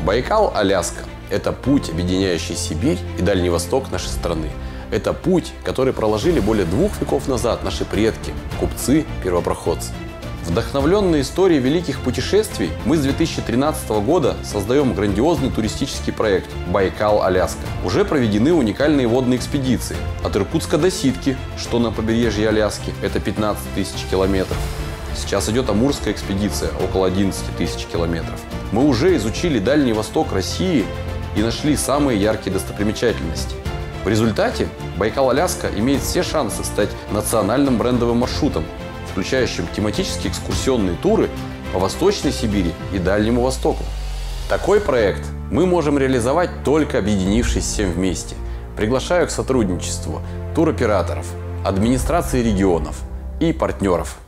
Байкал-Аляска – это путь, объединяющий Сибирь и Дальний Восток нашей страны. Это путь, который проложили более 2 веков назад наши предки, купцы, первопроходцы. Вдохновленные историей великих путешествий, мы с 2013 года создаем грандиозный туристический проект «Байкал-Аляска». Уже проведены уникальные водные экспедиции от Иркутска до Ситки, что на побережье Аляски, это 15 тысяч километров. Сейчас идет Амурская экспедиция, около 11 тысяч километров. Мы уже изучили Дальний Восток России и нашли самые яркие достопримечательности. В результате Байкал-Аляска имеет все шансы стать национальным брендовым маршрутом, включающим тематические экскурсионные туры по Восточной Сибири и Дальнему Востоку. Такой проект мы можем реализовать, только объединившись всем вместе. Приглашаю к сотрудничеству туроператоров, администрации регионов и партнеров.